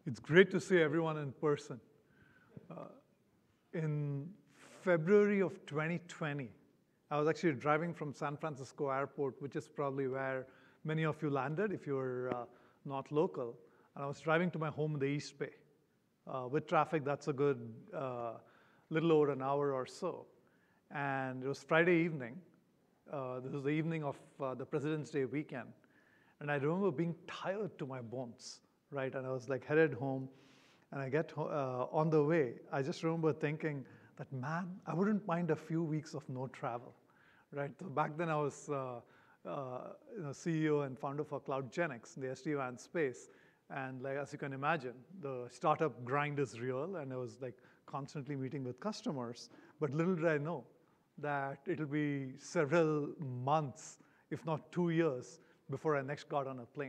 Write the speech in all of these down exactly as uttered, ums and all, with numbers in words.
It's great to see everyone in person. Uh, in February of twenty twenty, I was actually driving from San Francisco Airport, which is probably where many of you landed if you're uh, not local. And I was driving to my home in the East Bay. Uh, with traffic, that's a good uh, little over an hour or so. And it was Friday evening. Uh, this was the evening of uh, the President's Day weekend. And I remember being tired to my bones, right? And I was like headed home. And I get uh, on the way, I just remember thinking that, man, I wouldn't mind a few weeks of no travel, right? So back then I was uh, uh, you know, C E O and founder for CloudGenix in the S D WAN space. And like, as you can imagine, the startup grind is real. And I was like constantly meeting with customers. But little did I know that it'll be several months, if not two years, before I next got on a plane.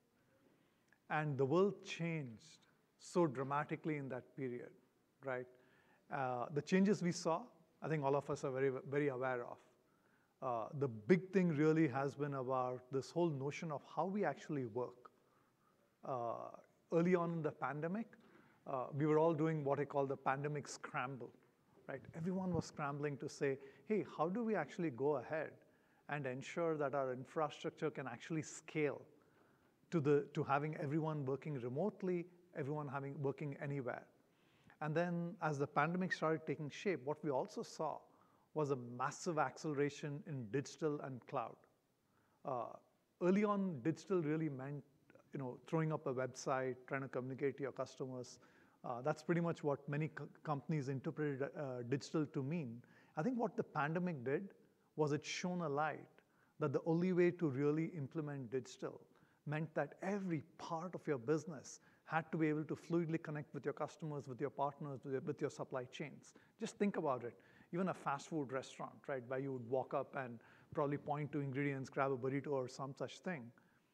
And the world changed so dramatically in that period, right? Uh, the changes we saw, I think all of us are very, very aware of. Uh, the big thing really has been about this whole notion of how we actually work. Uh, early on in the pandemic, uh, we were all doing what I call the pandemic scramble, right? Everyone was scrambling to say, hey, how do we actually go ahead and ensure that our infrastructure can actually scale to, the, to having everyone working remotely, everyone having working anywhere. And then as the pandemic started taking shape, what we also saw was a massive acceleration in digital and cloud. Uh, early on, digital really meant you know, throwing up a website, trying to communicate to your customers. Uh, that's pretty much what many co companies interpreted uh, digital to mean. I think what the pandemic did was it shone a light that the only way to really implement digital meant that every part of your business had to be able to fluidly connect with your customers, with your partners, with your, with your supply chains. Just think about it. Even a fast food restaurant, right, where you would walk up and probably point to ingredients, grab a burrito or some such thing.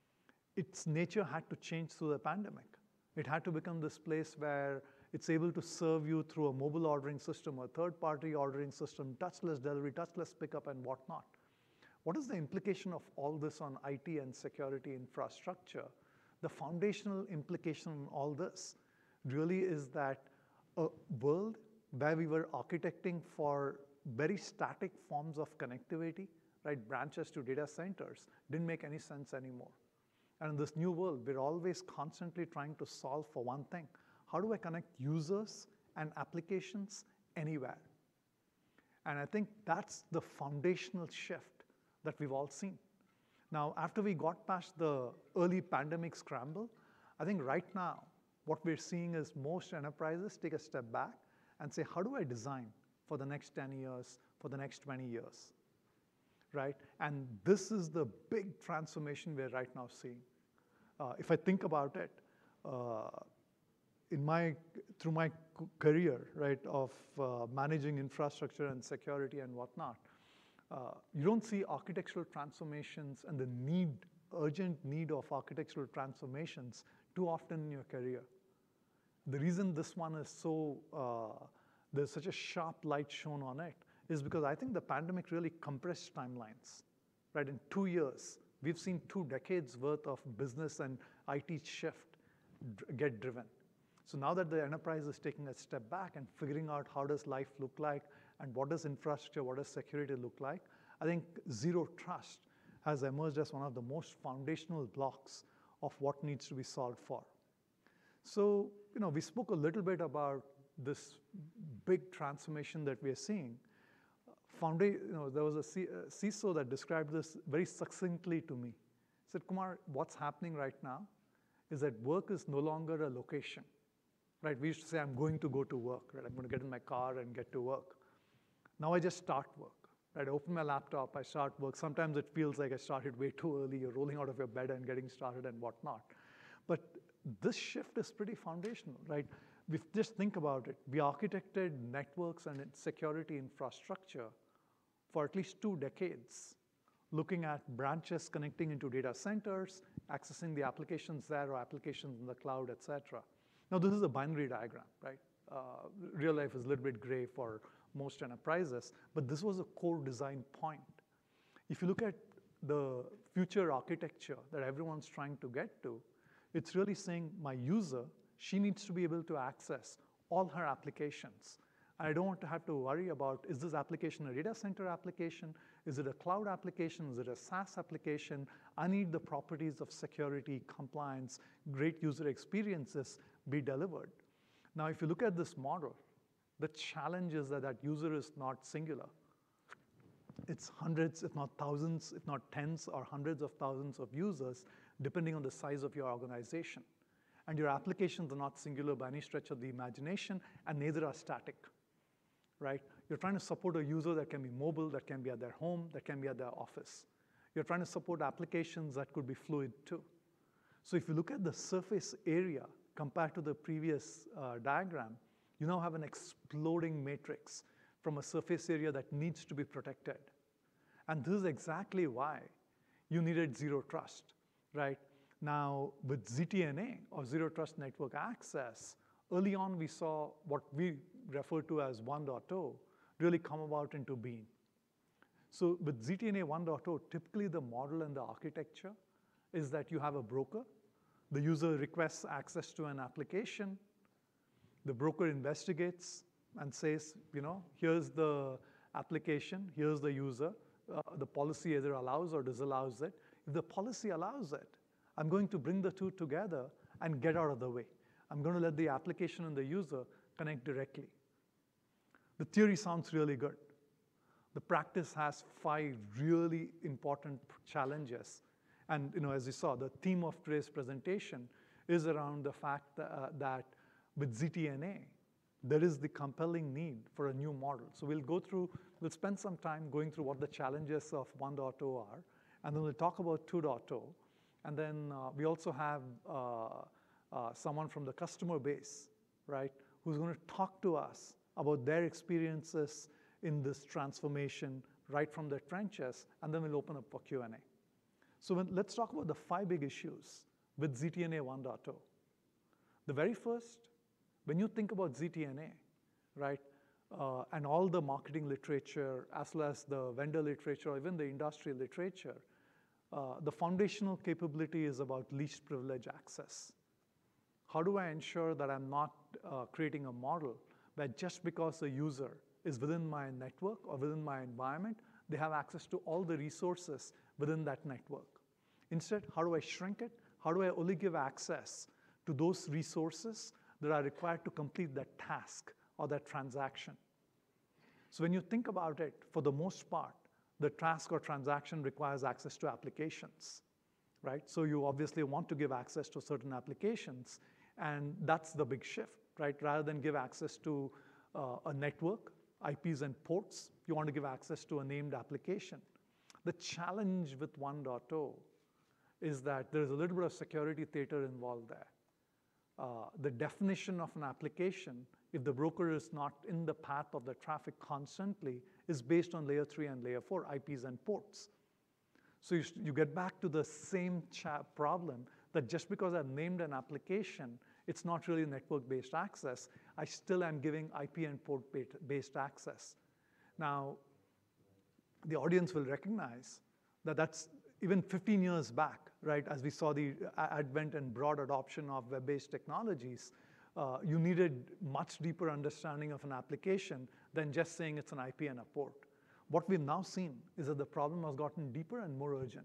Its nature had to change through the pandemic. It had to become this place where it's able to serve you through a mobile ordering system, a third-party ordering system, touchless delivery, touchless pickup, and whatnot. What is the implication of all this on I T and security infrastructure? The foundational implication on all this really is that a world where we were architecting for very static forms of connectivity, right, branches to data centers, didn't make any sense anymore. And in this new world, we're always constantly trying to solve for one thing. How do I connect users and applications anywhere? And I think that's the foundational shift that we've all seen. Now, after we got past the early pandemic scramble, I think right now, what we're seeing is most enterprises take a step back and say, how do I design for the next ten years, for the next twenty years, right? And this is the big transformation we're right now seeing. Uh, if I think about it, uh, in my, through my career, right, of uh, managing infrastructure and security and whatnot, Uh, you don't see architectural transformations and the need, urgent need of architectural transformations too often in your career. The reason this one is so, uh, there's such a sharp light shown on it is because I think the pandemic really compressed timelines, right? In two years, we've seen two decades worth of business and I T shift get driven. So now that the enterprise is taking a step back and figuring out how does life look like, and what does infrastructure, what does security look like, I think zero trust has emerged as one of the most foundational blocks of what needs to be solved for. So, you know, we spoke a little bit about this big transformation that we are seeing. Founda you know, there was a C I S O that described this very succinctly to me. He said, Kumar, what's happening right now is that work is no longer a location, right? We used to say, I'm going to go to work, right? I'm going to get in my car and get to work. Now I just start work, right? I open my laptop, I start work. Sometimes it feels like I started way too early. You're rolling out of your bed and getting started and whatnot. But this shift is pretty foundational, right? We just think about it. We architected networks and security infrastructure for at least two decades, looking at branches connecting into data centers, accessing the applications there or applications in the cloud, et cetera. Now this is a binary diagram, right? Uh, real life is a little bit gray for most enterprises, but this was a core design point. If you look at the future architecture that everyone's trying to get to, it's really saying my user she needs to be able to access all her applications. And I don't want to have to worry about, is this application a data center application? Is it a cloud application? Is it a SaaS application? I need the properties of security, compliance, great user experiences be delivered. Now, if you look at this model, the challenge is that that user is not singular. It's hundreds, if not thousands, if not tens or hundreds of thousands of users, depending on the size of your organization. And your applications are not singular by any stretch of the imagination, and neither are static, right? You're trying to support a user that can be mobile, that can be at their home, that can be at their office. You're trying to support applications that could be fluid too. So if you look at the surface area compared to the previous uh, diagram, you now have an exploding matrix from a surface area that needs to be protected. And this is exactly why you needed zero trust, right? Now, with Z T N A, or Zero Trust Network Access, early on we saw what we refer to as one point oh really come about into being. So with Z T N A one point oh, typically the model and the architecture is that you have a broker. The user requests access to an application. The broker investigates and says, you know, here's the application, here's the user. Uh, the policy either allows or disallows it. If the policy allows it, I'm going to bring the two together and get out of the way. I'm going to let the application and the user connect directly. The theory sounds really good. The practice has five really important challenges. And you know, as you saw, the theme of today's presentation is around the fact that, uh, that with Z T N A, there is the compelling need for a new model. So we'll go through, we'll spend some time going through what the challenges of one point oh are, and then we'll talk about two point oh. And then uh, we also have uh, uh, someone from the customer base, right, who's going to talk to us about their experiences in this transformation right from their trenches, and then we'll open up for Q and A. So when, let's talk about the five big issues with Z T N A one point oh. The very first, when you think about Z T N A, right, uh, and all the marketing literature, as well as the vendor literature, or even the industry literature, uh, the foundational capability is about least privilege access. How do I ensure that I'm not uh, creating a model where just because a user is within my network or within my environment, they have access to all the resources within that network? Instead, how do I shrink it? How do I only give access to those resources that are required to complete that task or that transaction? So when you think about it, for the most part, the task or transaction requires access to applications, right? So you obviously want to give access to certain applications, and that's the big shift, right? Rather than give access to uh, a network, I Ps and ports, you want to give access to a named application. The challenge with one point oh is that there's a little bit of security theater involved there. Uh, the definition of an application, if the broker is not in the path of the traffic constantly, is based on layer three and layer four, I Ps and ports. So you, you get back to the same problem that just because I've named an application, it's not really network-based access. I still am giving I P and port-based access. Now, the audience will recognize that that's even fifteen years back, right, as we saw the advent and broad adoption of web-based technologies, uh, you needed much deeper understanding of an application than just saying it's an I P and a port. What we've now seen is that the problem has gotten deeper and more urgent.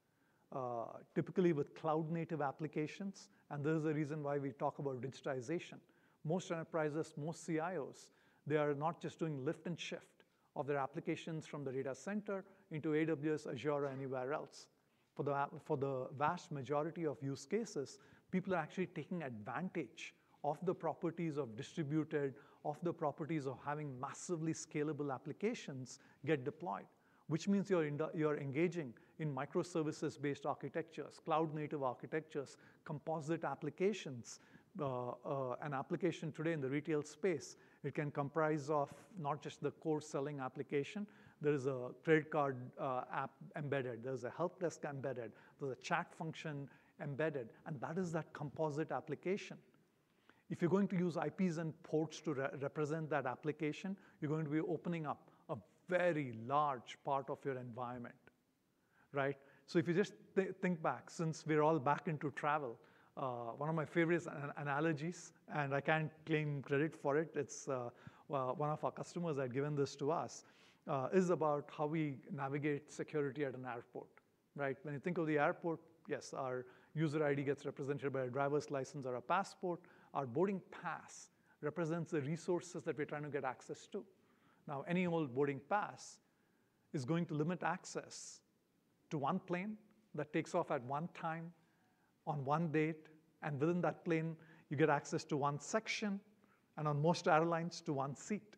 Uh, typically with cloud-native applications, and this is the reason why we talk about digitization. Most enterprises, most C I Os, they are not just doing lift and shift of their applications from the data center into A W S, Azure, or anywhere else. For the, for the vast majority of use cases, people are actually taking advantage of the properties of distributed, of the properties of having massively scalable applications get deployed, which means you're, in the, you're engaging in microservices-based architectures, cloud-native architectures, composite applications. Uh, uh, an application today in the retail space, it can comprise of not just the core selling application. There is a credit card uh, app embedded. There's a help desk embedded. There's a chat function embedded. And that is that composite application. If you're going to use I Ps and ports to re represent that application, you're going to be opening up a very large part of your environment, right? So if you just th think back, since we're all back into travel, Uh, one of my favorite an analogies, and I can't claim credit for it. It's uh, well, one of our customers had given this to us, uh, is about how we navigate security at an airport, right? When you think of the airport, yes, our user I D gets represented by a driver's license or a passport. Our boarding pass represents the resources that we're trying to get access to. Now, any old boarding pass is going to limit access to one plane that takes off at one time, on one date, and within that plane, you get access to one section, and on most airlines, to one seat.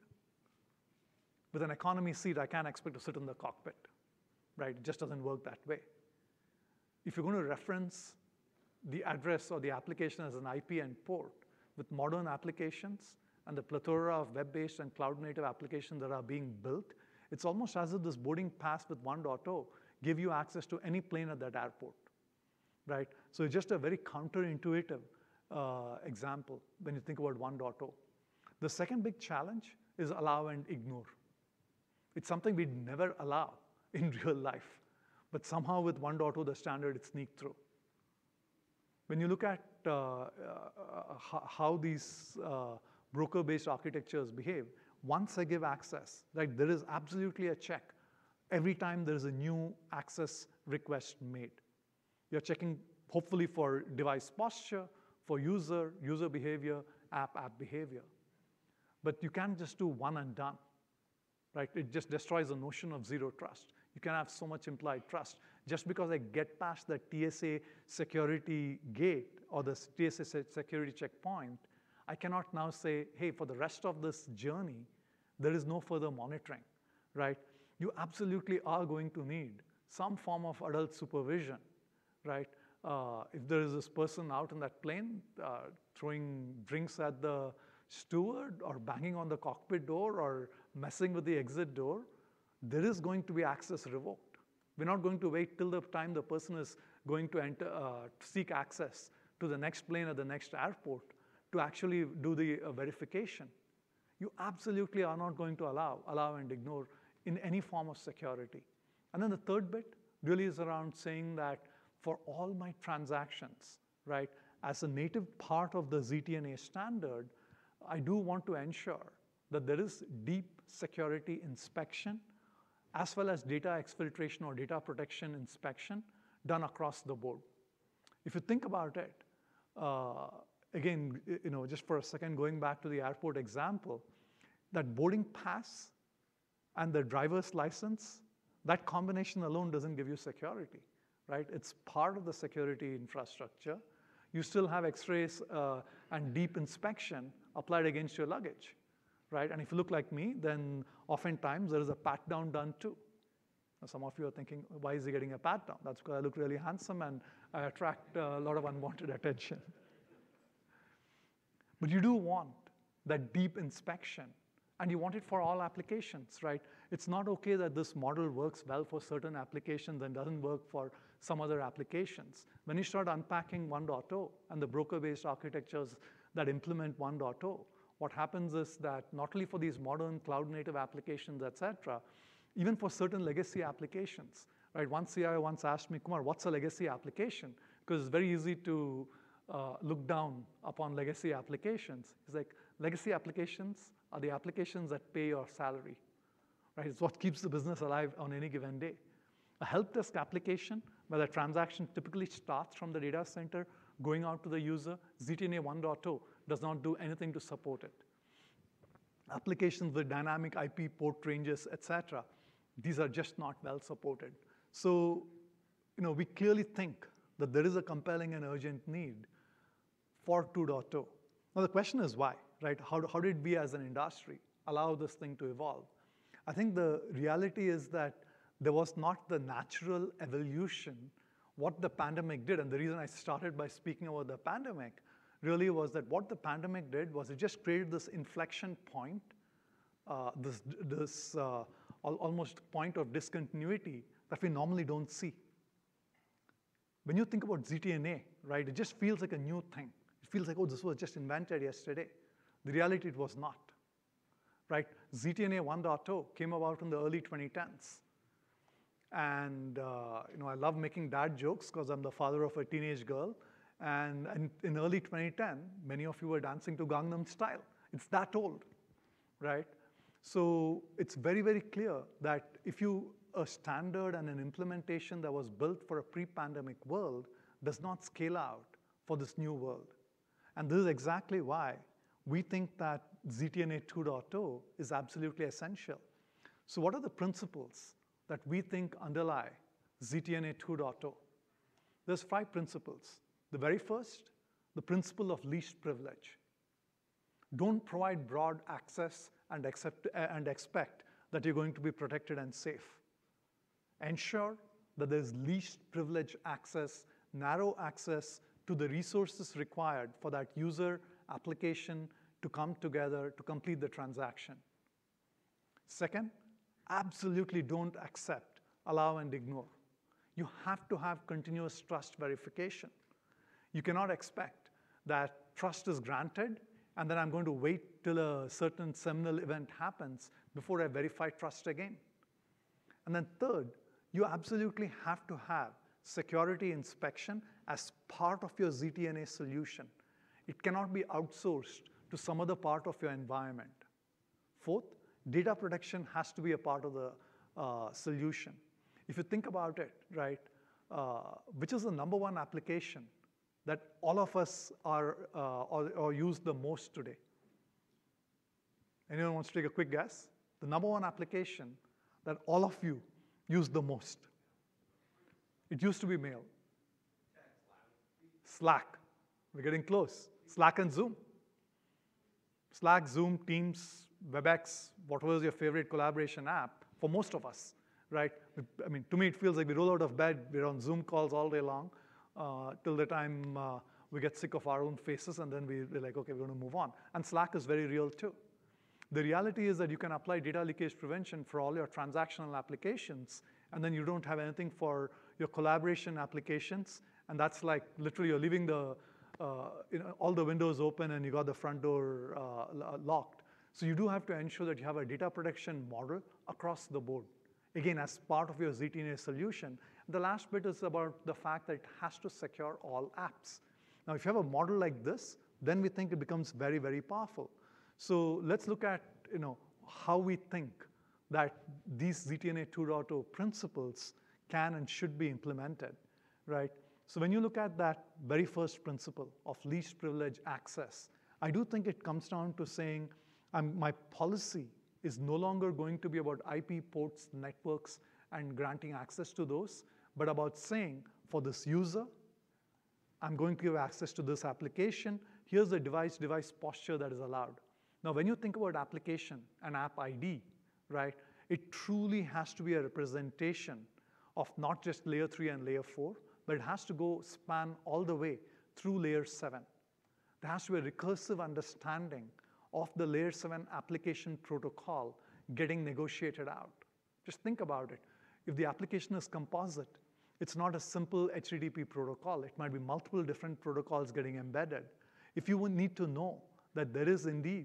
With an economy seat, I can't expect to sit in the cockpit, right? It just doesn't work that way. If you're going to reference the address or the application as an I P endpoint with modern applications and the plethora of web-based and cloud-native applications that are being built, it's almost as if this boarding pass with one point oh give you access to any plane at that airport, right? So it's just a very counterintuitive uh, example when you think about one point oh. The second big challenge is allow and ignore. It's something we'd never allow in real life, but somehow with one point oh, the standard, it sneaked through. When you look at uh, uh, how these uh, broker-based architectures behave, once I give access, like there is absolutely a check every time there is a new access request made. You're checking hopefully for device posture, for user, user behavior, app, app behavior. But you can't just do one and done, right? It just destroys the notion of zero trust. You can have so much implied trust. Just because I get past the T S A security gate or the T S A security checkpoint, I cannot now say, hey, for the rest of this journey, there is no further monitoring, right? You absolutely are going to need some form of adult supervision, right? Uh, if there is this person out in that plane uh, throwing drinks at the steward or banging on the cockpit door or messing with the exit door, there is going to be access revoked. We're not going to wait till the time the person is going to enter, uh, seek access to the next plane at the next airport to actually do the uh, verification. You absolutely are not going to allow, allow and ignore in any form of security. And then the third bit really is around saying that for all my transactions, right, as a native part of the Z T N A standard, I do want to ensure that there is deep security inspection as well as data exfiltration or data protection inspection done across the board. If you think about it, uh, again, you know, just for a second, going back to the airport example, that boarding pass and the driver's license, that combination alone doesn't give you security, right? It's part of the security infrastructure. You still have X-rays uh, and deep inspection applied against your luggage, right? And if you look like me, then oftentimes there is a pat down done too. Now, some of you are thinking, why is he getting a pat down? That's because I look really handsome and I attract a lot of unwanted attention. But you do want that deep inspection, and you want it for all applications, right? It's not okay that this model works well for certain applications and doesn't work for some other applications. When you start unpacking one point oh and the broker-based architectures that implement one point oh, what happens is that not only for these modern cloud-native applications, et cetera, even for certain legacy applications, right? One C I O once asked me, Kumar, what's a legacy application? Because it's very easy to uh, look down upon legacy applications. It's like, legacy applications are the applications that pay your salary, right? It's what keeps the business alive on any given day. A help desk application where the transaction typically starts from the data center, going out to the user, Z T N A one point oh does not do anything to support it. Applications with dynamic I P port ranges, et cetera, these are just not well supported. So, you know, we clearly think that there is a compelling and urgent need for two point oh. Now the question is why, right? How, how did we as an industry allow this thing to evolve? I think the reality is that there was not the natural evolution. What the pandemic did, and the reason I started by speaking about the pandemic, really was that what the pandemic did was it just created this inflection point, uh, this, this uh, al almost point of discontinuity that we normally don't see. When you think about Z T N A, right, it just feels like a new thing. It feels like, oh, this was just invented yesterday. The reality, it was not, right? Z T N A one point oh came about in the early twenty tens. And uh, you know, I love making dad jokes because I'm the father of a teenage girl. And, and in early twenty ten, many of you were dancing to Gangnam Style. It's that old, right? So it's very, very clear that if you, a standard and an implementation that was built for a pre-pandemic world does not scale out for this new world. And this is exactly why we think that Z T N A two point oh is absolutely essential. So what are the principles that we think underlie Z T N A two point oh? There's five principles. The very first, the principle of least privilege. Don't provide broad access and, accept, uh, and expect that you're going to be protected and safe. Ensure that there's least privilege access, narrow access to the resources required for that user application to come together to complete the transaction. Second, absolutely don't accept, allow, and ignore. You have to have continuous trust verification. You cannot expect that trust is granted and then I'm going to wait till a certain seminal event happens before I verify trust again. And then third, you absolutely have to have security inspection as part of your Z T N A solution. It cannot be outsourced to some other part of your environment. Fourth, data protection has to be a part of the uh, solution. If you think about it, right, uh, which is the number one application that all of us are uh, or, or use the most today? Anyone wants to take a quick guess? The number one application that all of you use the most. It used to be mail. Slack. We're getting close. Slack and Zoom. Slack, Zoom, Teams, WebEx, whatever is your favorite collaboration app, for most of us, right? I mean, to me, it feels like we roll out of bed, we're on Zoom calls all day long, uh, till the time uh, we get sick of our own faces, and then we, we're like, okay, we're going to move on. And Slack is very real, too. The reality is that you can apply data leakage prevention for all your transactional applications, and then you don't have anything for your collaboration applications, and that's like literally you're leaving the, uh, you know, all the windows open and you got the front door uh, locked. So you do have to ensure that you have a data protection model across the board, again, as part of your Z T N A solution. The last bit is about the fact that it has to secure all apps. Now, if you have a model like this, then we think it becomes very, very powerful. So let's look at, you know, how we think that these Z T N A two point oh principles can and should be implemented, right? So when you look at that very first principle of least privilege access, I do think it comes down to saying um, my policy is no longer going to be about I P ports, networks, and granting access to those, but about saying for this user, I'm going to give access to this application. Here's the device-device posture that is allowed. Now, when you think about application and app I D, right, it truly has to be a representation of not just layer three and layer four, but it has to go span all the way through layer seven. There has to be a recursive understanding of the layer seven application protocol getting negotiated out. Just think about it. If the application is composite, it's not a simple H T T P protocol. It might be multiple different protocols getting embedded. If you would need to know that there is indeed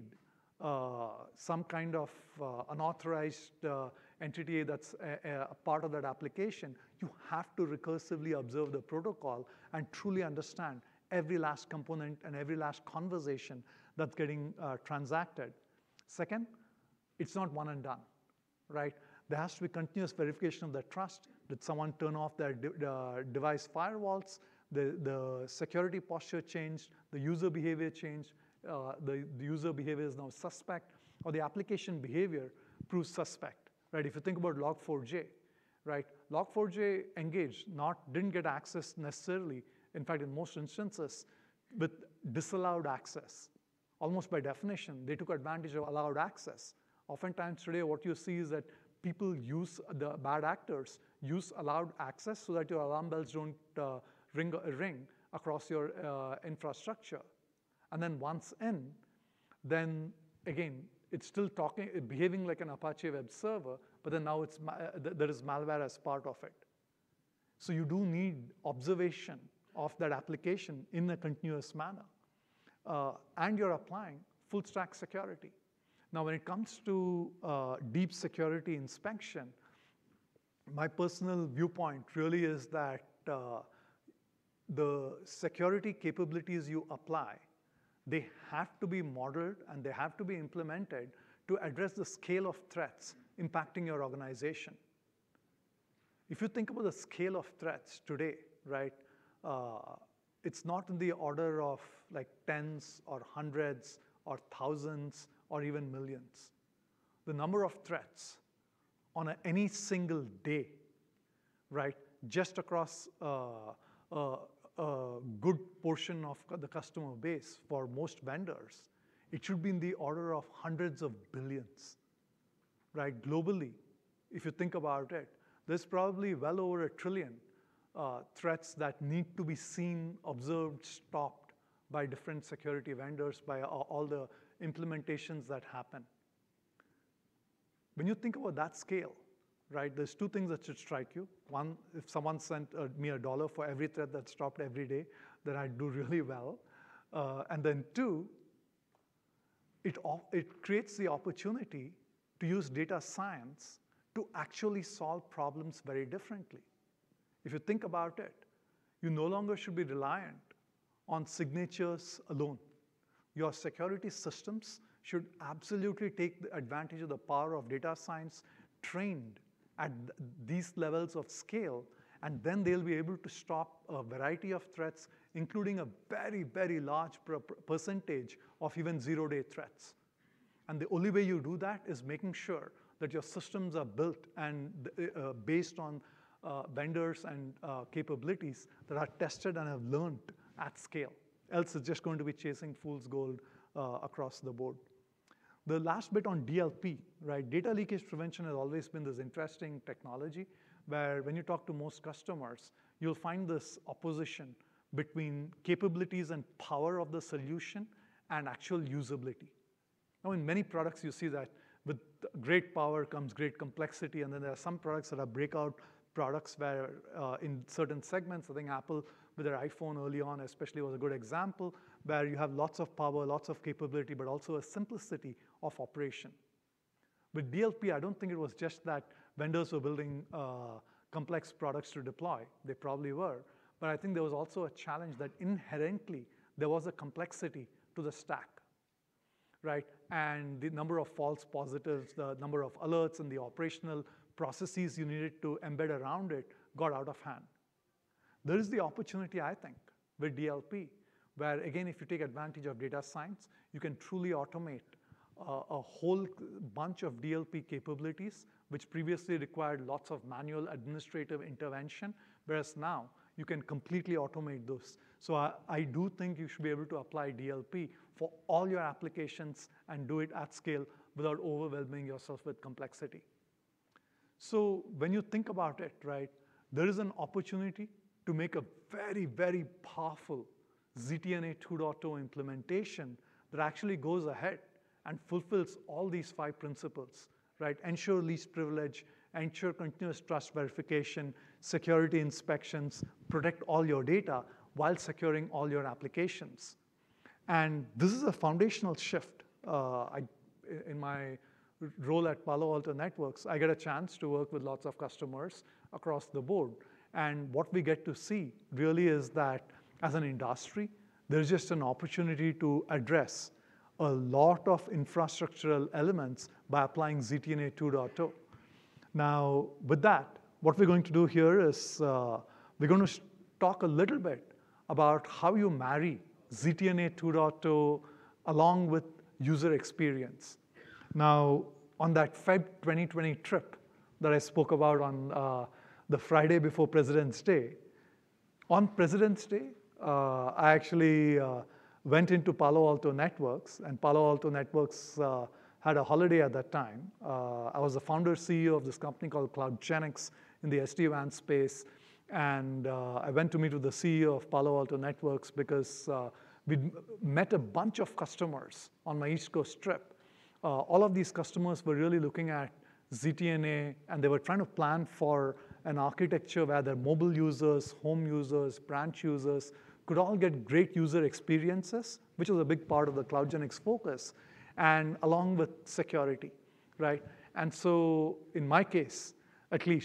uh, some kind of uh, unauthorized uh, entity that's a, a part of that application, you have to recursively observe the protocol and truly understand every last component and every last conversation that's getting uh, transacted. Second, it's not one and done, right? There has to be continuous verification of the trust. Did someone turn off their de uh, device firewalls? The, the security posture changed, the user behavior changed, uh, the, the user behavior is now suspect, or the application behavior proves suspect, right? If you think about log four j, right? log four j engaged, not, didn't get access necessarily, in fact, in most instances, with disallowed access. Almost by definition, they took advantage of allowed access. Oftentimes today, what you see is that people use, the bad actors use allowed access so that your alarm bells don't uh, ring, ring across your uh, infrastructure. And then once in, then again, it's still talking, behaving like an Apache web server, but then now it's, there is malware as part of it. So you do need observation of that application in a continuous manner. Uh, and you're applying full stack security. Now, when it comes to uh, deep security inspection, my personal viewpoint really is that uh, the security capabilities you apply, they have to be modeled and they have to be implemented to address the scale of threats impacting your organization. If you think about the scale of threats today, right, uh, it's not in the order of like tens or hundreds or thousands or even millions. The number of threats on a, any single day, right, just across uh, uh, a good portion of the customer base for most vendors, it should be in the order of hundreds of billions, right? Globally, if you think about it, there's probably well over a trillion uh, threats that need to be seen, observed, stopped by different security vendors, by all the implementations that happen. When you think about that scale, right, there's two things that should strike you. One, if someone sent uh, me a dollar for every threat that's stopped every day, then I'd do really well. Uh, and then two, it, it creates the opportunity to use data science to actually solve problems very differently. If you think about it, you no longer should be reliant on signatures alone. Your security systems should absolutely take the advantage of the power of data science trained at th these levels of scale, and then they'll be able to stop a variety of threats, including a very, very large per percentage of even zero-day threats. And the only way you do that is making sure that your systems are built and uh, based on uh, vendors and uh, capabilities that are tested and have learned at scale. Else it's just going to be chasing fool's gold uh, across the board. The last bit on D L P, right? Data leakage prevention has always been this interesting technology where when you talk to most customers, you'll find this opposition between capabilities and power of the solution and actual usability. Now, in many products, you see that with great power comes great complexity, and then there are some products that are breakout products where uh, in certain segments, I think Apple with their iPhone early on especially was a good example, where you have lots of power, lots of capability, but also a simplicity of operation. With D L P, I don't think it was just that vendors were building uh, complex products to deploy. They probably were. But I think there was also a challenge that inherently there was a complexity to the stack, right? And the number of false positives, the number of alerts, and the operational processes you needed to embed around it got out of hand. There is the opportunity, I think, with D L P, where again, if you take advantage of data science, you can truly automate uh, a whole bunch of D L P capabilities, which previously required lots of manual administrative intervention, whereas now you can completely automate those. So I, I do think you should be able to apply D L P for all your applications and do it at scale without overwhelming yourself with complexity. So when you think about it, right, there is an opportunity to make a very, very powerful Z T N A two point oh implementation that actually goes ahead and fulfills all these five principles, right? Ensure least privilege, ensure continuous trust verification, security inspections, protect all your data while securing all your applications. And this is a foundational shift. Uh, I, in my role at Palo Alto Networks, I get a chance to work with lots of customers across the board. And what we get to see really is that as an industry, there's just an opportunity to address a lot of infrastructural elements by applying Z T N A two point oh. Now, with that, what we're going to do here is uh, we're going to talk a little bit about how you marry Z T N A two point oh along with user experience. Now, on that February twenty twenty trip that I spoke about on uh, the Friday before President's Day, on President's Day, uh, I actually uh, went into Palo Alto Networks, and Palo Alto Networks uh, had a holiday at that time. Uh, I was the founder C E O of this company called CloudGenix in the S D WAN space, and uh, I went to meet with the C E O of Palo Alto Networks because uh, we'd met a bunch of customers on my East Coast trip. Uh, all of these customers were really looking at Z T N A, and they were trying to plan for an architecture where their mobile users, home users, branch users could all get great user experiences, which was a big part of the CloudGenix focus, and along with security, right? And so in my case, at least,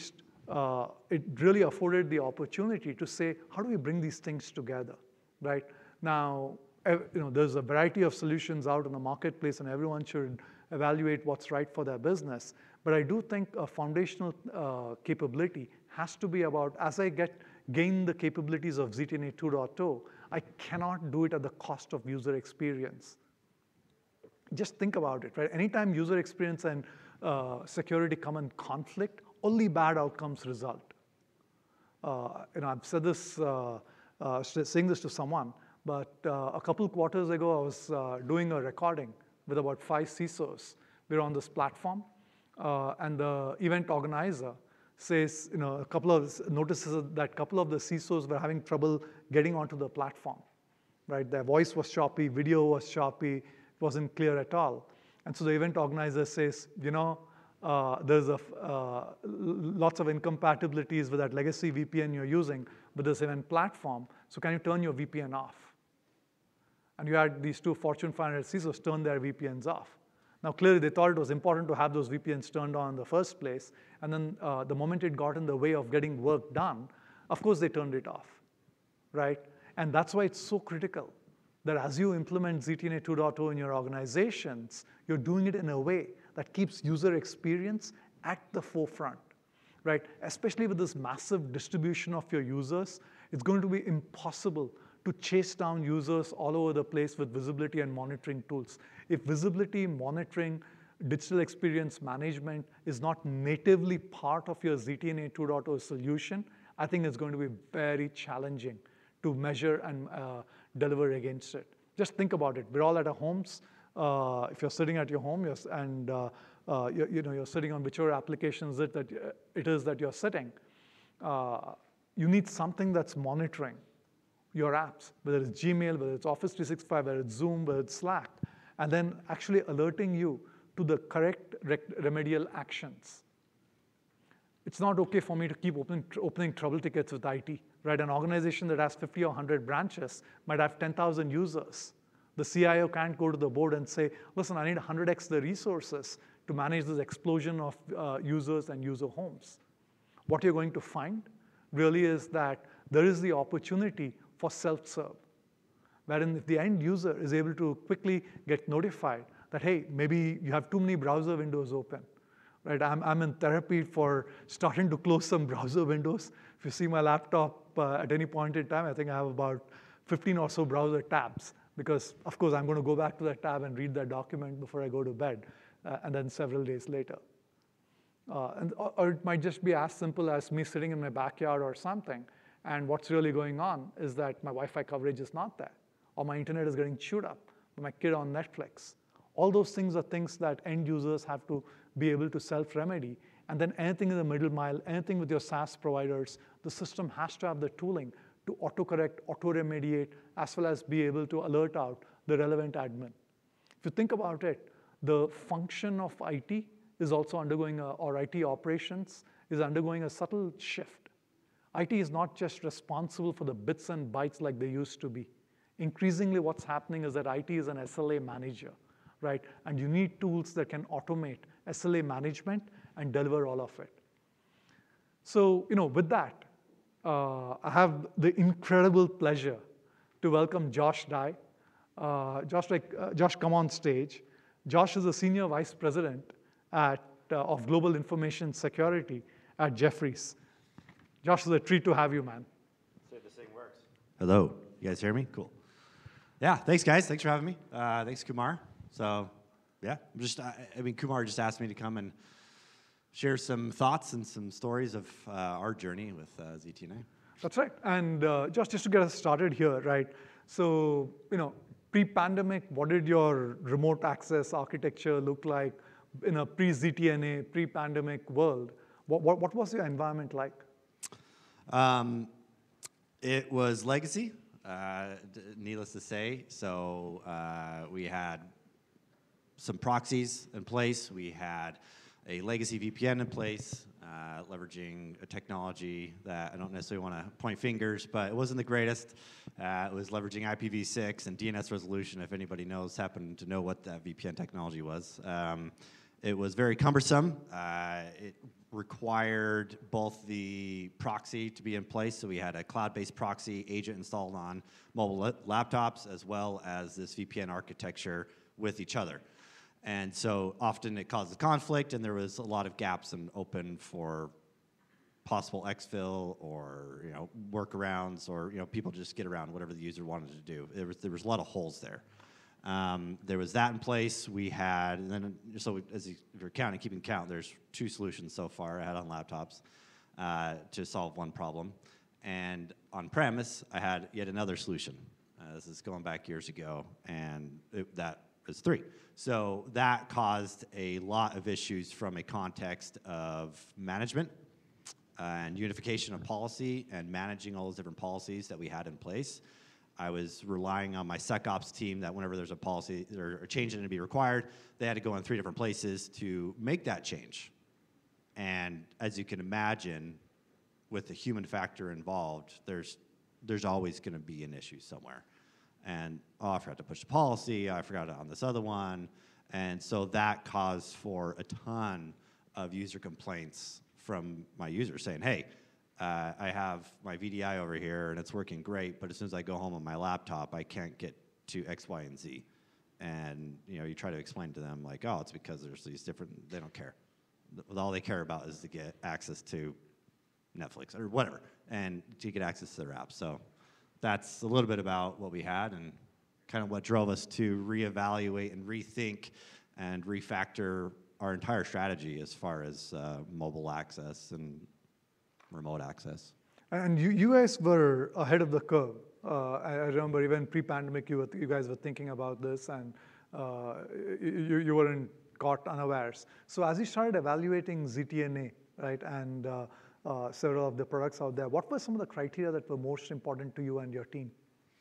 uh, it really afforded the opportunity to say, how do we bring these things together, right? Now, you know, there's a variety of solutions out in the marketplace, and everyone should evaluate what's right for their business. But I do think a foundational uh, capability has to be about, as I get gain the capabilities of Z T N A two point oh, I cannot do it at the cost of user experience. Just think about it, right? Anytime user experience and uh, security come in conflict, only bad outcomes result. Uh, you know, I've said this, uh, uh, saying this to someone, but uh, a couple quarters ago, I was uh, doing a recording with about five C I S Os. We're on this platform, uh, and the event organizer says, you know, a couple of notices that a couple of the C I S Os were having trouble getting onto the platform, right? Their voice was choppy, video was choppy, it wasn't clear at all. And so the event organizer says, you know, uh, there's a, uh, lots of incompatibilities with that legacy V P N you're using with this event platform, so can you turn your V P N off? And you had these two Fortune five hundred C I S Os turn their V P Ns off. Now, clearly, they thought it was important to have those V P Ns turned on in the first place. And then uh, the moment it got in the way of getting work done, of course, they turned it off, right? And that's why it's so critical that as you implement Z T N A two point oh in your organizations, you're doing it in a way that keeps user experience at the forefront, right? Especially with this massive distribution of your users, it's going to be impossible to chase down users all over the place with visibility and monitoring tools. If visibility, monitoring, digital experience management is not natively part of your Z T N A two point oh solution, I think it's going to be very challenging to measure and uh, deliver against it. Just think about it. We're all at our homes. Uh, if you're sitting at your home you're, and uh, uh, you, you know, you're sitting on whichever applications it, that, uh, it is that you're sitting, uh, you need something that's monitoring your apps, whether it's Gmail, whether it's Office three sixty-five, whether it's Zoom, whether it's Slack, and then actually alerting you to the correct remedial actions. It's not okay for me to keep opening, opening trouble tickets with I T, right? An organization that has fifty or one hundred branches might have ten thousand users. The C I O can't go to the board and say, listen, I need one hundred X the resources to manage this explosion of uh, users and user homes. What you're going to find really is that there is the opportunity for self-serve, wherein if the end user is able to quickly get notified that, hey, maybe you have too many browser windows open, right? I'm, I'm in therapy for starting to close some browser windows. If you see my laptop uh, at any point in time, I think I have about fifteen or so browser tabs, because of course I'm going to go back to that tab and read that document before I go to bed, uh, and then several days later. Uh, and, or, or it might just be as simple as me sitting in my backyard or something, and what's really going on is that my Wi-Fi coverage is not there, or my internet is getting chewed up by my kid on Netflix. All those things are things that end users have to be able to self-remedy. And then anything in the middle mile, anything with your SaaS providers, the system has to have the tooling to auto-correct, auto-remediate, as well as be able to alert out the relevant admin. If you think about it, the function of I T is also undergoing, a, or I T operations is undergoing a subtle shift. I T is not just responsible for the bits and bytes like they used to be. Increasingly, what's happening is that I T is an S L A manager, right? And you need tools that can automate S L A management and deliver all of it. So, you know, with that, uh, I have the incredible pleasure to welcome Josh Dye. Uh, Josh, like, uh, Josh, come on stage. Josh is a senior vice president at, uh, of global information security at Jefferies. Josh, it's a treat to have you, man. See if this thing works. Hello, you guys hear me? Cool. Yeah, thanks, guys. Thanks for having me. Uh, thanks, Kumar. So, yeah, I'm just, I, I mean, Kumar just asked me to come and share some thoughts and some stories of uh, our journey with uh, Z T N A. That's right. And uh, just, just to get us started here, right? So, you know, pre-pandemic, what did your remote access architecture look like in a pre-Z T N A, pre-pandemic world? What, what, what was your environment like? Um, it was legacy, uh, needless to say. So uh, we had some proxies in place. We had a legacy V P N in place, uh, leveraging a technology that I don't necessarily want to point fingers, but it wasn't the greatest. Uh, it was leveraging I P v six and D N S resolution, if anybody knows, happen to know what that V P N technology was. Um, it was very cumbersome. Uh, it required both the proxy to be in place, so we had a cloud-based proxy agent installed on mobile laptops, as well as this V P N architecture with each other. And so often it causes conflict, and there was a lot of gaps and open for possible exfil or you know workarounds, or you know people just get around whatever the user wanted to do. There was there was a lot of holes there. Um, there was that in place. We had, and then so as you, if you're counting, keeping count, there's two solutions so far I had on laptops uh, to solve one problem. And on premise, I had yet another solution. Uh, this is going back years ago, and it, that is three. So that caused a lot of issues from a context of management uh, and unification of policy and managing all those different policies that we had in place. I was relying on my SecOps team that whenever there's a policy or a change that to be required, they had to go in three different places to make that change. And as you can imagine, with the human factor involved, there's there's always going to be an issue somewhere. And oh, I forgot to push the policy. I forgot it on this other one. And so that caused for a ton of user complaints from my users saying, hey, Uh, I have my V D I over here, and it's working great, but as soon as I go home on my laptop, I can't get to X, Y, and Z. And you know, you try to explain to them, like, oh, it's because there's these different, they don't care. All they care about is to get access to Netflix or whatever, and to get access to their apps. So that's a little bit about what we had and kind of what drove us to reevaluate and rethink and refactor our entire strategy as far as uh, mobile access and remote access. And you, you guys were ahead of the curve. Uh, I, I remember even pre-pandemic, you, were, you guys were thinking about this, and uh, you, you weren't caught unawares. So as you started evaluating Z T N A, right, and uh, uh, several of the products out there, what were some of the criteria that were most important to you and your team?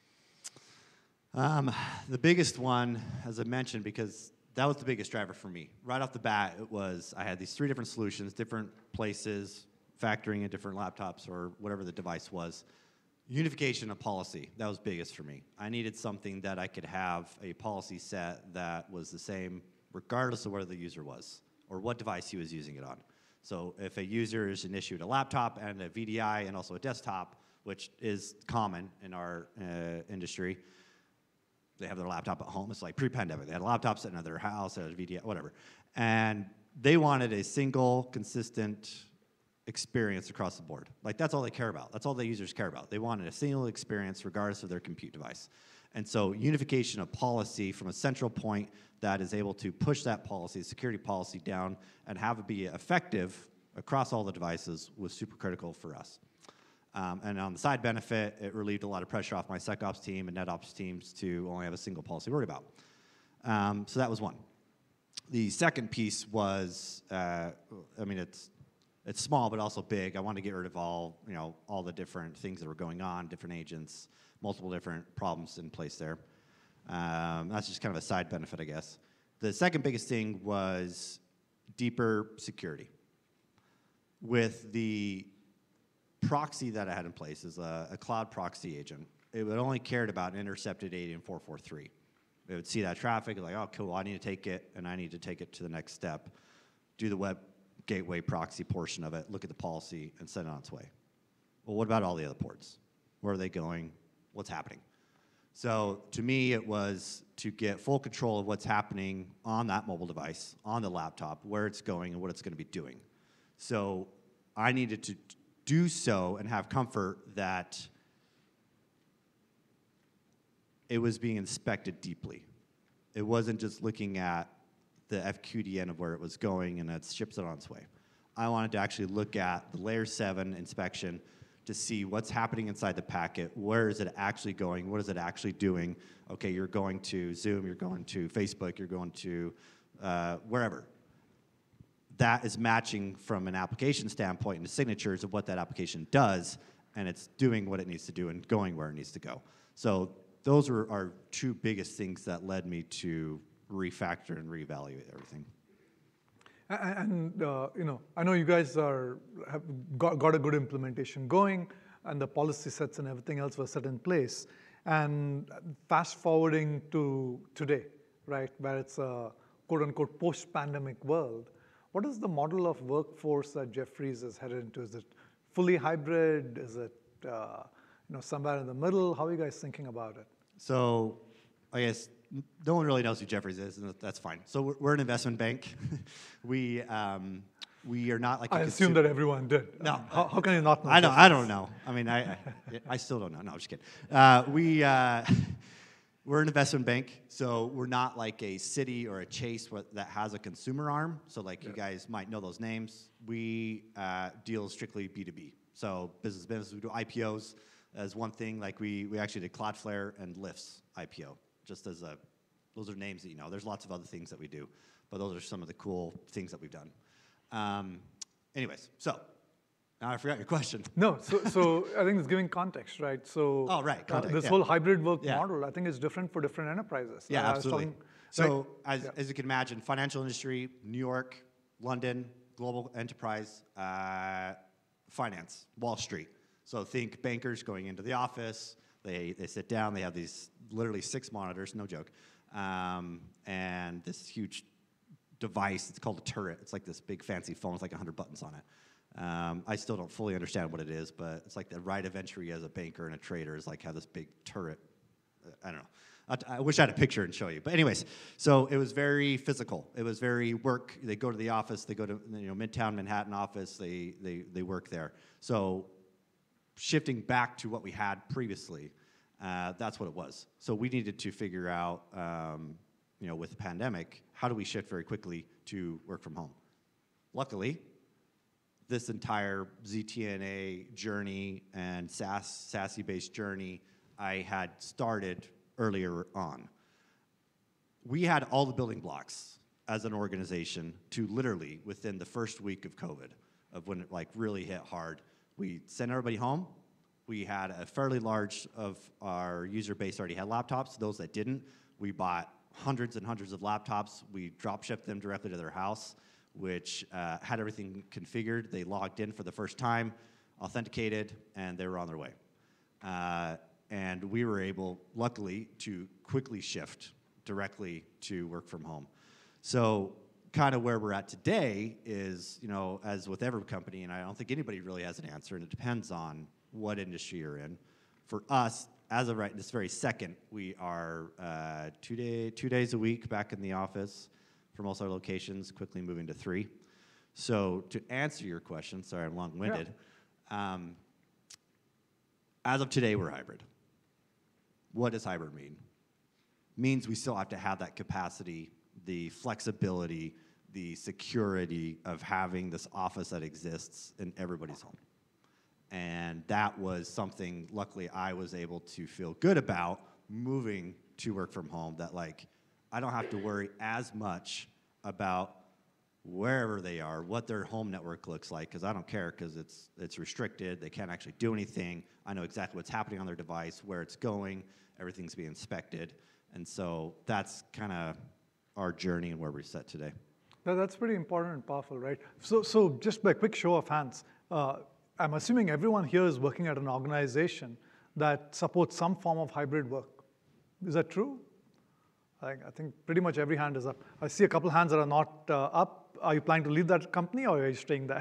Um, the biggest one, as I mentioned, because that was the biggest driver for me. Right off the bat, it was I had these three different solutions, different places, factoring in different laptops or whatever the device was. Unification of policy, that was biggest for me. I needed something that I could have a policy set that was the same regardless of where the user was or what device he was using it on. So if a user is an issue with a laptop and a V D I and also a desktop, which is common in our uh, industry, they have their laptop at home. It's like pre-pandemic. They had a laptop sitting at their house, they had a V D I, whatever. And they wanted a single, consistent experience across the board. Like, that's all they care about. That's all the users care about. They wanted a single experience regardless of their compute device. And so unification of policy from a central point that is able to push that policy, security policy down, and have it be effective across all the devices was super critical for us. Um, and on the side benefit, it relieved a lot of pressure off my SecOps team and NetOps teams to only have a single policy to worry about. Um, so that was one. The second piece was, uh, I mean, it's It's small, but also big. I wanted to get rid of all, you know, all the different things that were going on, different agents, multiple different problems in place there. Um, that's just kind of a side benefit, I guess. The second biggest thing was deeper security. With the proxy that I had in place as a, a cloud proxy agent, it would only cared about intercepted data in four four three. It would see that traffic, like, oh, cool, I need to take it, and I need to take it to the next step, do the web gateway proxy portion of it, look at the policy, and send it on its way. Well, what about all the other ports? Where are they going? What's happening? So to me, it was to get full control of what's happening on that mobile device, on the laptop, where it's going and what it's going to be doing. So I needed to do so and have comfort that it was being inspected deeply. It wasn't just looking at the F Q D N of where it was going, and it ships it on its way. I wanted to actually look at the layer seven inspection to see what's happening inside the packet, where is it actually going, what is it actually doing. Okay, you're going to Zoom, you're going to Facebook, you're going to uh, wherever. That is matching from an application standpoint and the signatures of what that application does, and it's doing what it needs to do and going where it needs to go. So those are our two biggest things that led me to refactor and reevaluate everything. And uh, you know, I know you guys are have got, got a good implementation going, and the policy sets and everything else were set in place. And fast forwarding to today, right, where it's a quote unquote post-pandemic world, What is the model of workforce that Jefferies is headed into? Is it fully hybrid? Is it uh, you know, somewhere in the middle? How are you guys thinking about it? So I guess no one really knows who Jefferies is, and that's fine. So we're, we're an investment bank. we um, we are not like. I a assume consu- that everyone did. No. I mean, how, how can you not know? I don't. Jefferies? I don't know. I mean, I I, I still don't know. No, I'm just kidding. Uh, we uh, we're an investment bank, so we're not like a Citi or a Chase what, that has a consumer arm. So like yeah. you guys might know those names. We uh, deal strictly B two B. So business to business. We do I P Os as one thing. Like we we actually did Cloudflare and Lyft's I P O. Just as a, those are names that you know. There's lots of other things that we do, but those are some of the cool things that we've done. Um, anyways, so. Now I forgot your question. No, so, so I think it's giving context, right? So oh, right, context, uh, this yeah. whole hybrid work yeah. model, I think is different for different enterprises. Yeah, uh, absolutely. Talking, so right? as, yeah. as you can imagine, financial industry, New York, London, global enterprise, uh, finance, Wall Street. So think bankers going into the office, they, they sit down, they have these literally six monitors, no joke, um, and this huge device, it's called a turret. It's like this big fancy phone with like one hundred buttons on it. Um, I still don't fully understand what it is, but it's like the right of entry as a banker and a trader is like have this big turret. I don't know. I, I wish I had a picture and show you. But anyways, so it was very physical. It was very work. They go to the office. They go to you know Midtown Manhattan office. They they they work there. So shifting back to what we had previously, uh, that's what it was. So we needed to figure out, um, you know, with the pandemic, how do we shift very quickly to work from home? Luckily, this entire Z T N A journey and SaaS, SASE-based journey I had started earlier on. We had all the building blocks as an organization to literally, within the first week of COVID, of when it like really hit hard, we sent everybody home. We had a fairly large of our user base already had laptops. Those that didn't, we bought hundreds and hundreds of laptops. We drop shipped them directly to their house, which uh, had everything configured. They logged in for the first time, authenticated, and they were on their way. Uh, and we were able, luckily, to quickly shift directly to work from home. So kind of where we're at today is, you know, as with every company, and I don't think anybody really has an answer, and it depends on what industry you're in. For us, as of right this very second, we are uh, two, day, two days a week back in the office for most of our locations, quickly moving to three. So to answer your question, sorry I'm long-winded, yeah. um, as of today, we're hybrid. What does hybrid mean? Means we still have to have that capacity, the flexibility, the security of having this office that exists in everybody's home. And that was something, luckily, I was able to feel good about moving to work from home, that like, I don't have to worry as much about wherever they are, what their home network looks like, because I don't care, because it's it's restricted. They can't actually do anything. I know exactly what's happening on their device, where it's going. Everything's being inspected. And so that's kind of our journey and where we're set today. Now, that's pretty important and powerful, right? So, so just by quick show of hands, uh, I'm assuming everyone here is working at an organization that supports some form of hybrid work. Is that true? I, I think pretty much every hand is up. I see a couple hands that are not uh, up. Are you planning to leave that company, or are you staying there?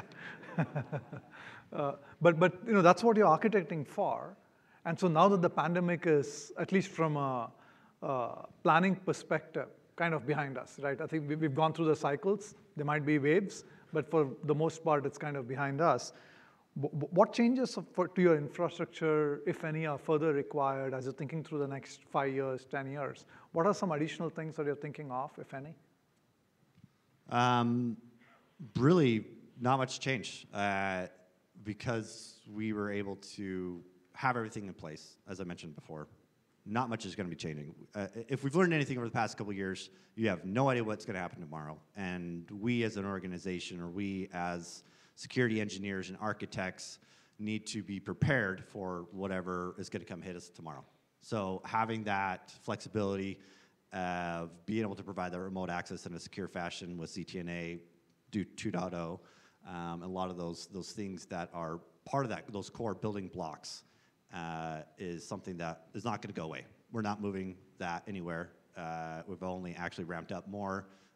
uh, but, but you know, that's what you're architecting for. And so now that the pandemic is, at least from a, a planning perspective, kind of behind us, right? I think we've gone through the cycles. There might be waves, but for the most part, it's kind of behind us. What changes for, to your infrastructure, if any, are further required as you're thinking through the next five years, ten years? What are some additional things that you're thinking of, if any? Um, really, not much change, uh, because we were able to have everything in place, as I mentioned before. Not much is going to be changing. Uh, if we've learned anything over the past couple of years, you have no idea what's going to happen tomorrow. And we as an organization, or we as security engineers and architects, need to be prepared for whatever is going to come hit us tomorrow. So having that flexibility of being able to provide that remote access in a secure fashion with Z T N A, do two point oh, um, a lot of those those things that are part of that, those core building blocks, uh, is something that is not going to go away. We're not moving that anywhere. Uh, we've only actually ramped up more.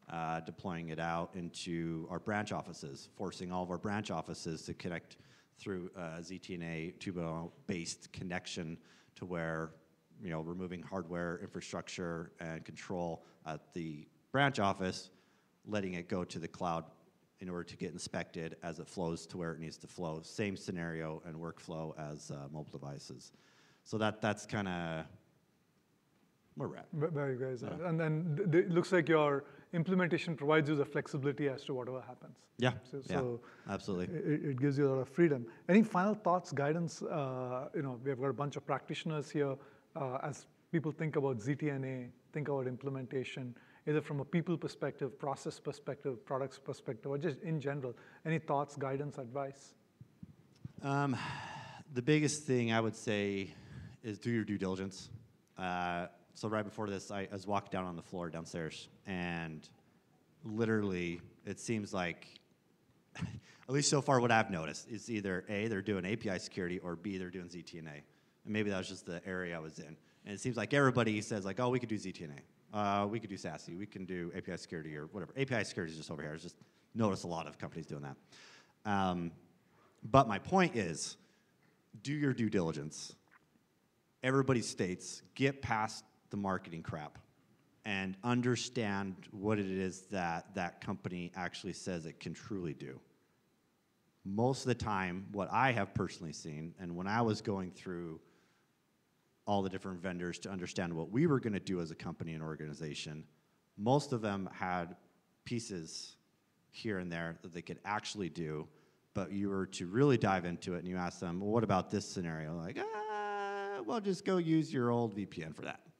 uh, deploying it out into our branch offices, forcing all of our branch offices to connect through uh, Z T N A two point oh based connection to where, you know, removing hardware, infrastructure, and control at the branch office, letting it go to the cloud in order to get inspected as it flows to where it needs to flow. Same scenario and workflow as uh, mobile devices. So that that's kind of where we're at. Very good. Yeah. And then th- th- it looks like your implementation provides you the flexibility as to whatever happens. Yeah, So, yeah, so absolutely. It, it gives you a lot of freedom. Any final thoughts, guidance? Uh, you know, we've got a bunch of practitioners here. Uh, as people think about Z T N A, think about implementation, either from a people perspective, process perspective, products perspective, or just in general. Any thoughts, guidance, advice? Um, the biggest thing I would say is do your due diligence. Uh, so right before this, I, I was walking down on the floor downstairs, and literally, it seems like, at least so far what I've noticed, is either A, they're doing A P I security, or B, they're doing Z T N A. And maybe that was just the area I was in. And it seems like everybody says, like, oh, we could do Z T N A. Uh, we could do SASE. We can do A P I security or whatever. A P I security is just over here. I just noticed a lot of companies doing that. Um, but my point is, do your due diligence. Everybody states, get past the marketing crap and understand what it is that that company actually says it can truly do. Most of the time, what I have personally seen, and when I was going through all the different vendors to understand what we were going to do as a company and organization, most of them had pieces here and there that they could actually do, but you were to really dive into it and you ask them, well, what about this scenario? Like, ah, well, just go use your old V P N for that.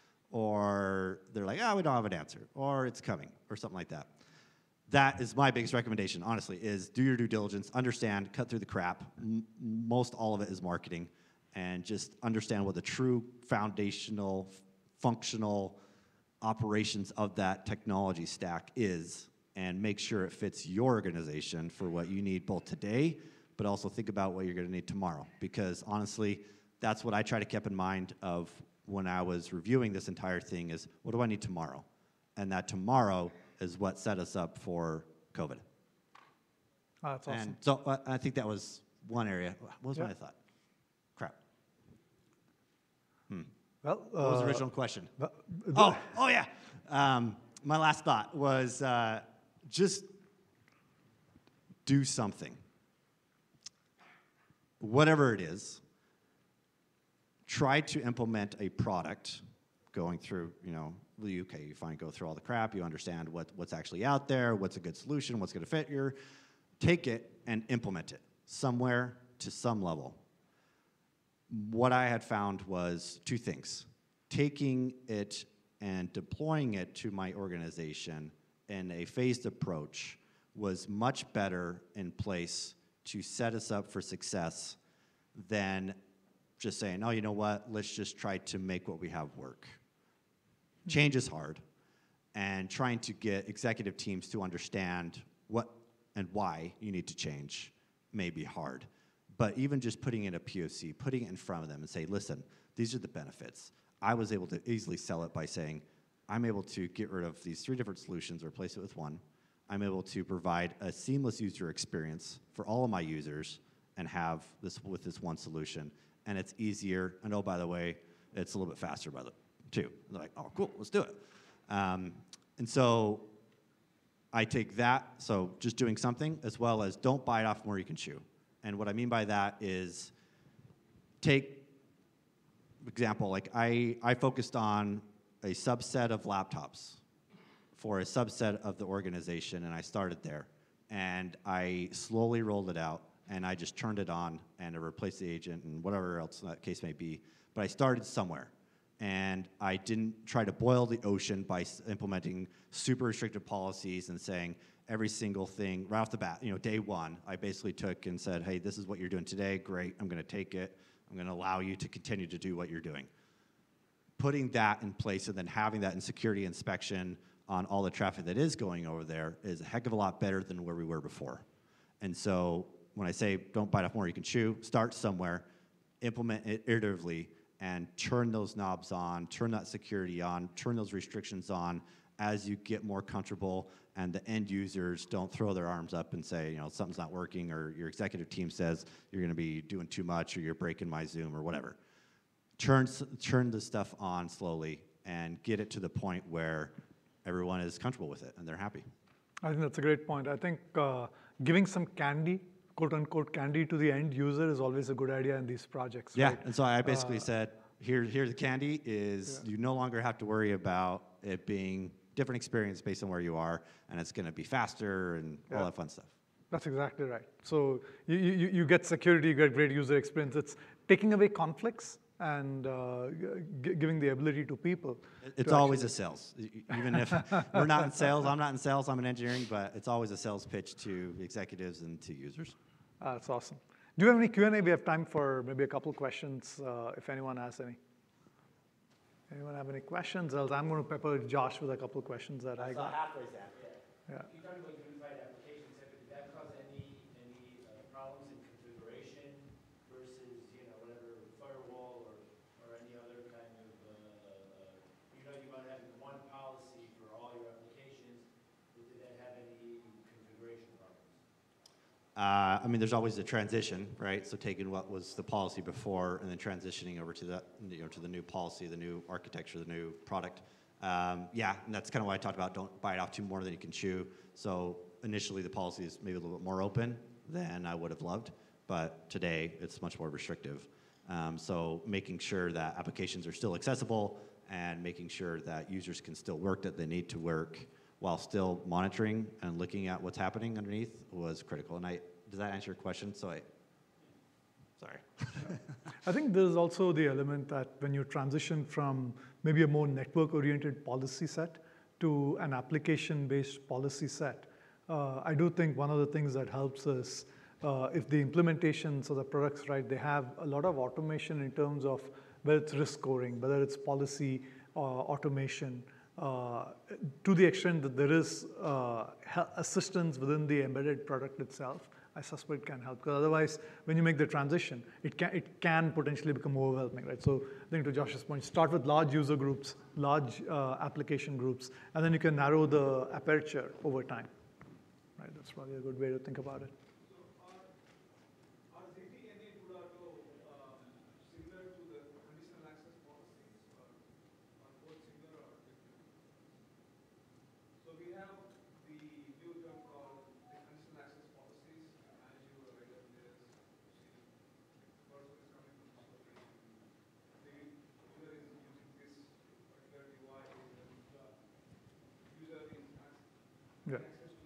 Or they're like, oh, we don't have an answer, or it's coming, or something like that. That is my biggest recommendation, honestly, is do your due diligence, understand, cut through the crap. M- most all of it is marketing, and just understand what the true foundational, functional operations of that technology stack is, and make sure it fits your organization for what you need both today, but also think about what you're going to need tomorrow. Because honestly, that's what I try to keep in mind of when I was reviewing this entire thing is, what do I need tomorrow? And that tomorrow is what set us up for COVID. Oh, that's awesome. And so uh, I think that was one area. What was Yeah. my thought? Crap. Hmm. Well, What was the uh, original question? the- Oh, oh yeah. Um, my last thought was uh, just do something. Whatever it is, try to implement a product going through, you know, the U K. You find, go through all the crap, you understand what, what's actually out there, what's a good solution, what's going to fit your, take it and implement it somewhere to some level. What I had found was two things. Taking it and deploying it to my organization in a phased approach was much better in place to set us up for success than just saying, oh, you know what, let's just try to make what we have work. Change is hard, and trying to get executive teams to understand what and why you need to change may be hard. But even just putting in a P O C, putting it in front of them and say, listen, these are the benefits. I was able to easily sell it by saying, I'm able to get rid of these three different solutions, replace it with one. I'm able to provide a seamless user experience for all of my users and have this with this one solution. And it's easier, and oh, by the way, it's a little bit faster by the too. They're like, oh, cool, let's do it. Um, and so I take that, so just doing something, as well as don't bite off more you can chew. And what I mean by that is take, example, like I, I focused on a subset of laptops for a subset of the organization, and I started there. And I slowly rolled it out, and I just turned it on, and I replaced the agent, and whatever else that case may be. But I started somewhere. And I didn't try to boil the ocean by s- implementing super restrictive policies and saying every single thing right off the bat. You know, day one, I basically took and said, hey, this is what you're doing today. Great. I'm going to take it. I'm going to allow you to continue to do what you're doing. Putting that in place and then having that in security inspection on all the traffic that is going over there is a heck of a lot better than where we were before. And so when I say don't bite off more you can chew, start somewhere, implement it iteratively, and turn those knobs on, turn that security on, turn those restrictions on, as you get more comfortable and the end users don't throw their arms up and say, you know, something's not working, or your executive team says you're going to be doing too much, or you're breaking my Zoom, or whatever. Turn, turn the stuff on slowly and get it to the point where everyone is comfortable with it and they're happy. I think that's a great point. I think uh, giving some candy, quote unquote candy, to the end user is always a good idea in these projects. Yeah, right? and so I basically Uh, said, here, here's the candy, is Yeah. you no longer have to worry about it being different experience based on where you are, and it's going to be faster and Yeah. all that fun stuff. That's exactly right. So you, you, you get security, you get great user experience. It's taking away conflicts and uh, g- giving the ability to people. It's to always actually- a sales. E- Even if we're not in sales, I'm not in sales, I'm in engineering, but it's always a sales pitch to executives and to users. Ah, that's awesome. Do you have any Q and A? We have time for maybe a couple questions, uh, if anyone has any. Anyone have any questions? Else I'm going to pepper Josh with a couple of questions that I got. halfway's that, Yeah. yeah. You talked about unified applications, did that cause any, any uh, problems in configuration versus, you know, whatever firewall or, or any other kind of, uh, uh, you know, you want to have one policy for all your applications, but did that have any configuration problems? Uh, I mean, there's always a transition, right? So taking what was the policy before and then transitioning over to the, you know, to the new policy, the new architecture, the new product. Um, yeah, and that's kind of why I talked about don't bite off too more than you can chew. So initially the policy is maybe a little bit more open than I would have loved, but today it's much more restrictive. Um, so making sure that applications are still accessible and making sure that users can still work that they need to work while still monitoring and looking at what's happening underneath was critical. And I, does that answer your question? So I, sorry. I think there's also the element that when you transition from maybe a more network-oriented policy set to an application-based policy set, uh, I do think one of the things that helps is uh, if the implementations of the products, right, they have a lot of automation in terms of whether it's risk scoring, whether it's policy uh, automation, uh, to the extent that there is uh, assistance within the embedded product itself, I suspect it can help. Because otherwise, when you make the transition, it can, it can potentially become overwhelming, right? So I think to Josh's point, start with large user groups, large uh, application groups, and then you can narrow the aperture over time, right? That's probably a good way to think about it. Yeah.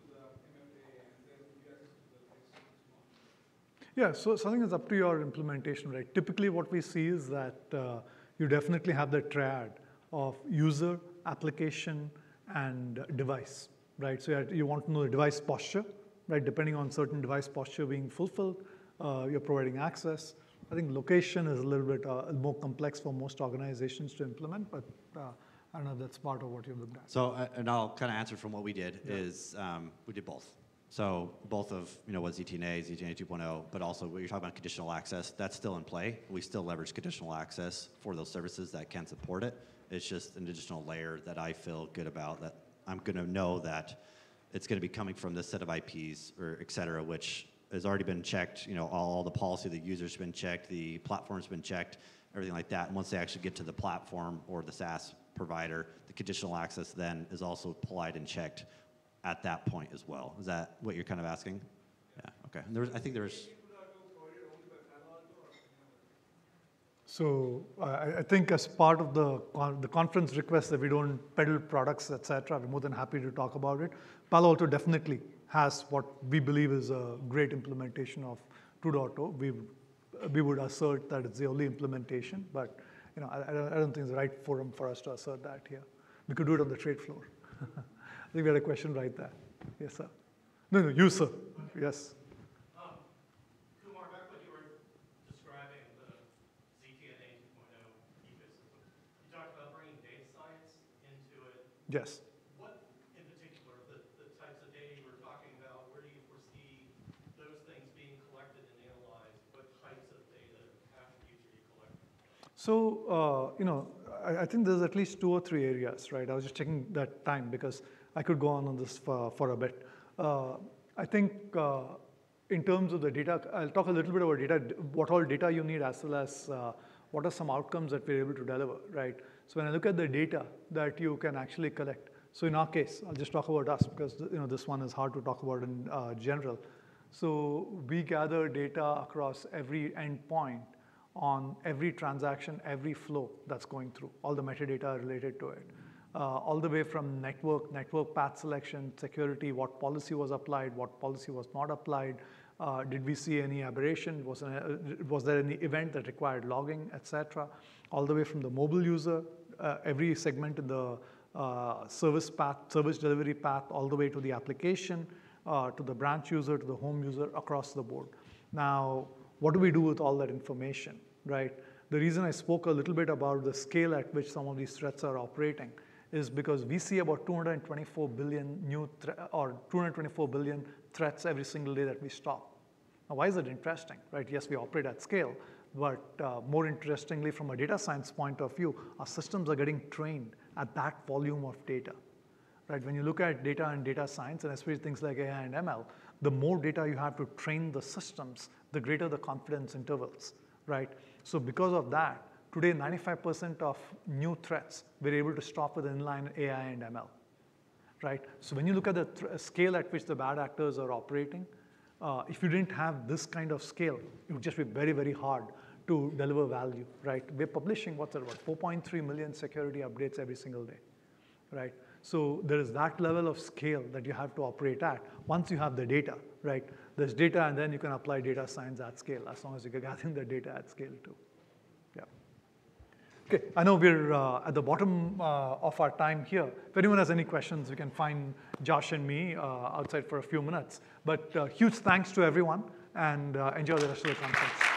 Yeah, so something is up to your implementation, right? Typically what we see is that uh, you definitely have the triad of user, application, and device, right? So you, have, you want to know the device posture, right? Depending on certain device posture being fulfilled, uh, you're providing access. I think location is a little bit uh, more complex for most organizations to implement, but uh, I don't know if that's part of what you've looked at. So, uh, and I'll kind of answer from what we did Yeah. is um, we did both. So both of, you know, what Z T N A, Z T N A two point oh, but also what you're talking about conditional access, that's still in play. We still leverage conditional access for those services that can support it. It's just an additional layer that I feel good about, that I'm going to know that it's going to be coming from this set of I Ps or et cetera, which has already been checked. You know, all the policy, the user's been checked, the platform's been checked, everything like that. And once they actually get to the platform or the SaaS provider, the conditional access then is also applied and checked at that point as well. Is that what you're kind of asking? Yeah, okay. And there was, I think there was... So I, I think as part of the, con the conference request that we don't peddle products, et cetera, we're more than happy to talk about it. Palo Alto definitely has what we believe is a great implementation of two point oh. We, we would assert that it's the only implementation, but you know, I, I don't think it's the right forum for us to assert that here. We could do it on the trade floor. I think we had a question right there. Yes, sir. No, no, you, sir. Yes. Um, Kumar, back when you were describing the Z T N A two point oh ecosystem, you talked about bringing data science into it. Yes. What, in particular, the, the types of data you were talking about, where do you foresee those things being collected and analyzed? What types of data attributes are you collecting? So, uh, you know, I, I think there's at least two or three areas, right? I was just checking that time because I could go on on this for, for a bit. Uh, I think uh, in terms of the data, I'll talk a little bit about data, what all data you need, as well as uh, what are some outcomes that we're able to deliver, right? So when I look at the data that you can actually collect, so in our case, I'll just talk about us because you know this one is hard to talk about in uh, general. So we gather data across every endpoint on every transaction, every flow that's going through, all the metadata related to it. Uh, all the way from network, network path selection, security, what policy was applied, what policy was not applied, uh, did we see any aberration, was, an, uh, was there any event that required logging, et cetera. All the way from the mobile user, uh, every segment in the uh, service path, service delivery path, all the way to the application, uh, to the branch user, to the home user, across the board. Now, what do we do with all that information, right? The reason I spoke a little bit about the scale at which some of these threats are operating is because we see about two hundred twenty-four billion new or two hundred twenty-four billion threats every single day that we stop. Now, why is it interesting, right? Yes, we operate at scale, but uh, more interestingly, from a data science point of view, our systems are getting trained at that volume of data, right? When you look at data and data science, and especially things like A I and M L, the more data you have to train the systems, the greater the confidence intervals, right? So because of that, today, ninety-five percent of new threats, we're able to stop with inline A I and M L, right? So when you look at the scale at which the bad actors are operating, uh, if you didn't have this kind of scale, it would just be very, very hard to deliver value, right? We're publishing, what's that about, four point three million security updates every single day, right? So there is that level of scale that you have to operate at once you have the data, right? There's data, and then you can apply data science at scale, as long as you're gathering the data at scale too. Okay, I know we're uh, at the bottom uh, of our time here. If anyone has any questions, you can find Josh and me uh, outside for a few minutes. But uh, huge thanks to everyone, and uh, enjoy the rest of the conference.